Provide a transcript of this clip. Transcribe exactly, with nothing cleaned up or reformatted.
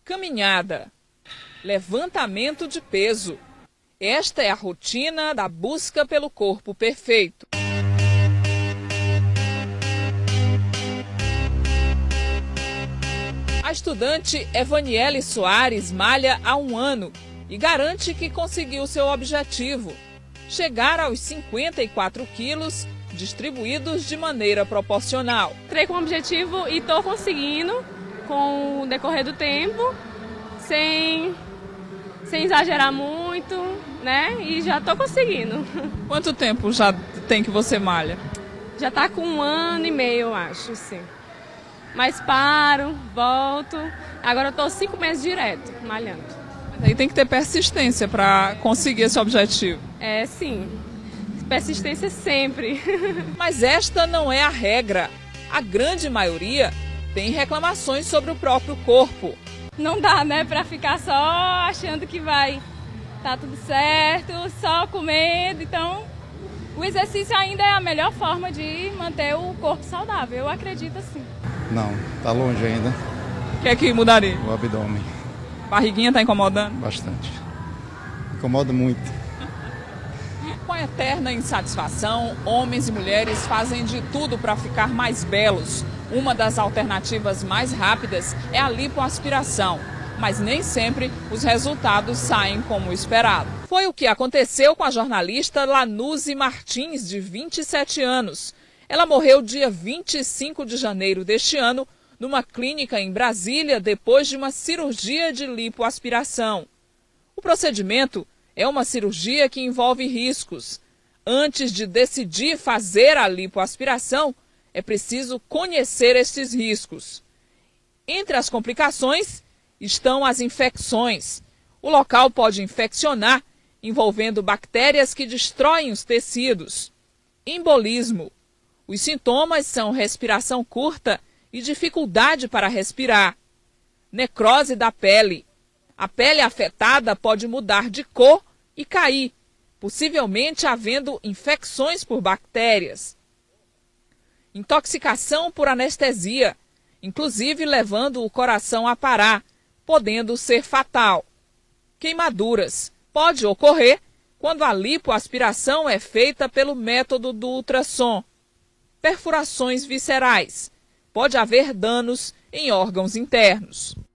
caminhada, levantamento de peso. Esta é a rotina da busca pelo corpo perfeito. A estudante Evaniele Soares malha há um ano e garante que conseguiu seu objetivo: chegar aos cinquenta e quatro quilos, distribuídos de maneira proporcional. Entrei com o objetivo e estou conseguindo com o decorrer do tempo, sem, sem exagerar muito, né? E já estou conseguindo. Quanto tempo já tem que você malha? Já está com um ano e meio, eu acho, sim. Mas paro, volto. Agora eu estou cinco meses direto malhando. Mas aí tem que ter persistência para conseguir esse objetivo. É, sim. Persistência sempre. Mas esta não é a regra. A grande maioria tem reclamações sobre o próprio corpo. Não dá, né, para ficar só achando que vai tá tudo certo, só comendo. Então, o exercício ainda é a melhor forma de manter o corpo saudável. Eu acredito assim. Não, tá longe ainda. O que é que mudaria? O abdômen. Barriguinha tá incomodando? Bastante. Incomoda muito. Com a eterna insatisfação, homens e mulheres fazem de tudo para ficar mais belos. Uma das alternativas mais rápidas é a lipoaspiração, mas nem sempre os resultados saem como esperado. Foi o que aconteceu com a jornalista Lanuze Martins, de vinte e sete anos. Ela morreu dia vinte e cinco de janeiro deste ano, numa clínica em Brasília, depois de uma cirurgia de lipoaspiração. O procedimento é uma cirurgia que envolve riscos. Antes de decidir fazer a lipoaspiração, é preciso conhecer estes riscos. Entre as complicações estão as infecções. O local pode infeccionar, envolvendo bactérias que destroem os tecidos. Embolismo. Os sintomas são respiração curta e dificuldade para respirar. Necrose da pele. A pele afetada pode mudar de cor e cair, possivelmente havendo infecções por bactérias. Intoxicação por anestesia, inclusive levando o coração a parar, podendo ser fatal. Queimaduras. Pode ocorrer quando a lipoaspiração é feita pelo método do ultrassom. Perfurações viscerais. Pode haver danos em órgãos internos.